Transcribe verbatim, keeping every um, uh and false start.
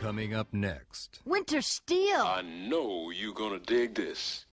Coming up next. Winter Steele. I know you're gonna dig this.